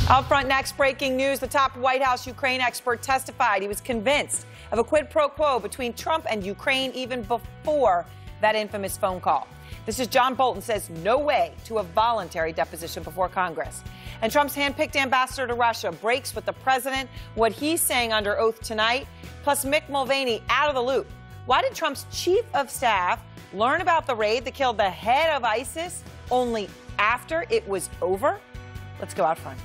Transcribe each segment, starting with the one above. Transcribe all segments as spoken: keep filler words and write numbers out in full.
Out front next, breaking news. The top White House Ukraine expert testified he was convinced of a quid pro quo between Trump and Ukraine even before that infamous phone call. This is John Bolton says no way to a voluntary deposition before Congress. And Trump's handpicked ambassador to Russia breaks with the president, what he's saying under oath tonight, plus Mick Mulvaney out of the loop. Why did Trump's chief of staff learn about the raid that killed the head of ISIS only after it was over? Let's go out front.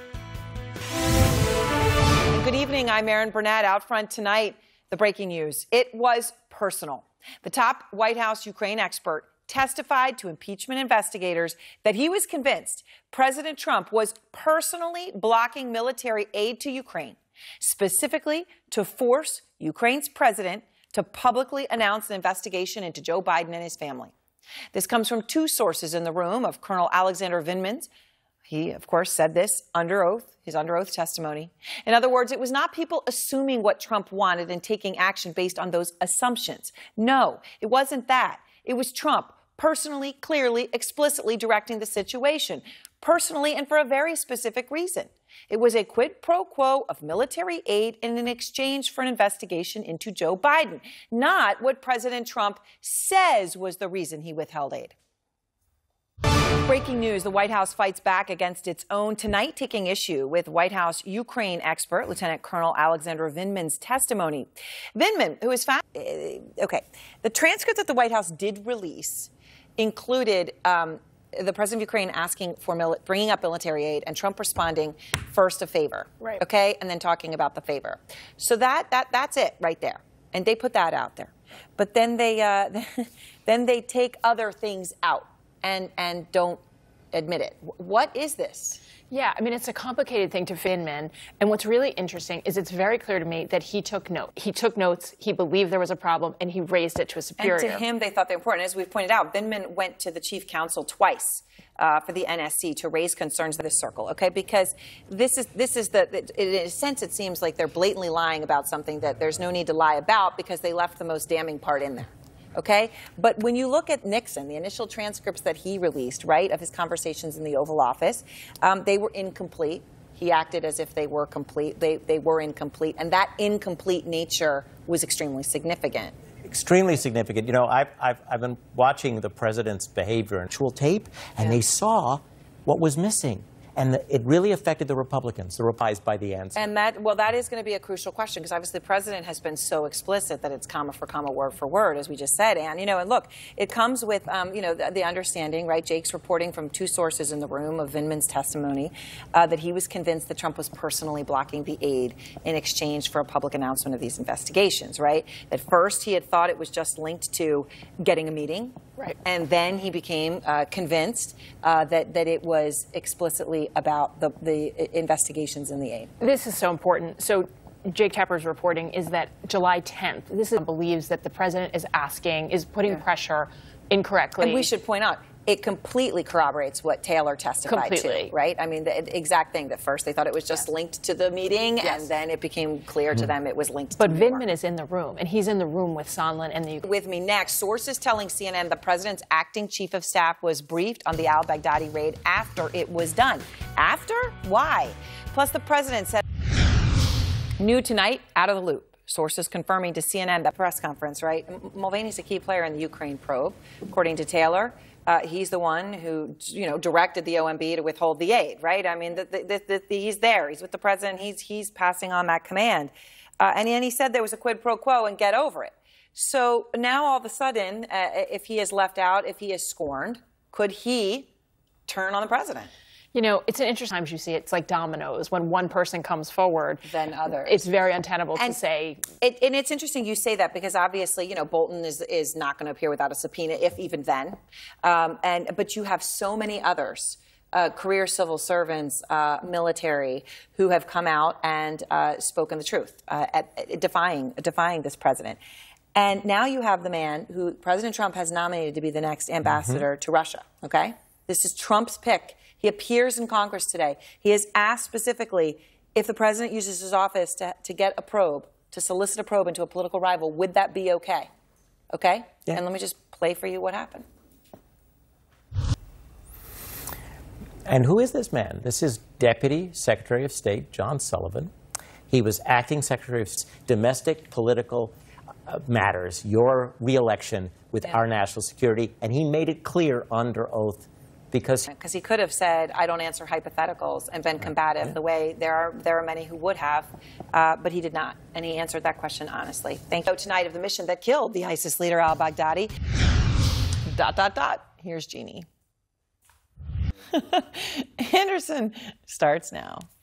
Good evening. I'm Erin Burnett. Out front tonight, the breaking news. It was personal. The top White House Ukraine expert testified to impeachment investigators that he was convinced President Trump was personally blocking military aid to Ukraine, specifically to force Ukraine's president to publicly announce an investigation into Joe Biden and his family. This comes from two sources in the room of Colonel Alexander Vindman. He, of course, said this under oath, his under oath testimony. In other words, it was not people assuming what Trump wanted and taking action based on those assumptions. No, it wasn't that. It was Trump personally, clearly, explicitly directing the situation, personally and for a very specific reason. It was a quid pro quo of military aid in an exchange for an investigation into Joe Biden, not what President Trump says was the reason he withheld aid. Breaking news, the White House fights back against its own tonight, taking issue with White House Ukraine expert Lieutenant Colonel Alexander Vindman's testimony. Vindman, who is found, okay, the transcript that the White House did release included um, the president of Ukraine asking for mili- bringing up military aid and Trump responding first a favor, right? Okay, and then talking about the favor. So that that that's it right there, and they put that out there. But then they uh, then they take other things out. And, and don't admit it. What is this? Yeah, I mean, it's a complicated thing to Vindman. And what's really interesting is it's very clear to me that he took note. He took notes, he believed there was a problem, and he raised it to a superior. And to him, they thought they were important. As we've pointed out, Vindman went to the chief counsel twice uh, for the N S C to raise concerns of this circle, okay? Because this is, this is the, it, in a sense, it seems like they're blatantly lying about something that there's no need to lie about because they left the most damning part in there. Okay? But when you look at Nixon, the initial transcripts that he released, right, of his conversations in the Oval Office, um, they were incomplete. He acted as if they were complete. They, they were incomplete. And that incomplete nature was extremely significant. Extremely significant. You know, I've, I've, I've been watching the president's behavior in actual tape, and yeah. they saw what was missing. And the, it really affected the Republicans, the replies by the answer. And that, well, that is going to be a crucial question because obviously the president has been so explicit that it's comma for comma, word for word, as we just said. And, you know, and look, it comes with, um, you know, the, the understanding, right? Jake's reporting from two sources in the room of Vindman's testimony uh, that he was convinced that Trump was personally blocking the aid in exchange for a public announcement of these investigations, right? At first, he had thought it was just linked to getting a meeting. Right. And then he became uh, convinced uh, that, that it was explicitly about the, the investigations in the aid. This is so important. So Jake Tapper's reporting is that July tenth, this is, believes that the president is asking, is putting yeah. pressure incorrectly. And we should point out, it completely corroborates what Taylor testified completely. to, right? I mean, the exact thing that first they thought it was just yes. linked to the meeting, yes. and then it became clear mm-hmm. to them it was linked but to But more. Vindman is in the room, and he's in the room with Sondland and the... With me next, sources telling C N N the president's acting chief of staff was briefed on the al-Baghdadi raid after it was done. After? Why? Plus, the president said... New tonight, out of the loop. Sources confirming to C N N that press conference, right? Mulvaney's a key player in the Ukraine probe, according to Taylor. Uh, he's the one who, you know, directed the O M B to withhold the aid, right? I mean, the, the, the, the, he's there. He's with the president. He's, he's passing on that command. Uh, and then he said there was a quid pro quo and get over it. So now all of a sudden, uh, if he is left out, if he is scorned, could he turn on the president? You know, it's an interesting time you see it. It's like dominoes. When one person comes forward, then others. It's very untenable and to say. It, and it's interesting you say that because obviously, you know, Bolton is is not going to appear without a subpoena, if even then. Um, and but you have so many others, uh, career civil servants, uh, military, who have come out and uh, spoken the truth, uh, at, at defying defying this president. And now you have the man who President Trump has nominated to be the next ambassador mm-hmm. to Russia. Okay, this is Trump's pick. He appears in Congress today. He has asked specifically if the president uses his office to, to get a probe, to solicit a probe into a political rival, would that be okay? Okay? Yeah. And let me just play for you what happened. And who is this man? This is Deputy Secretary of State John Sullivan. He was acting Secretary of Domestic Political uh, Matters, your reelection with yeah. our national security, and he made it clear under oath because because he could have said, I don't answer hypotheticals and been combative yeah. the way there are there are many who would have, uh, but he did not, and he answered that question honestly. Thank you. Tonight of the mission that killed the ISIS leader al-Baghdadi. Dot, dot, dot. Here's Jeannie. Anderson starts now.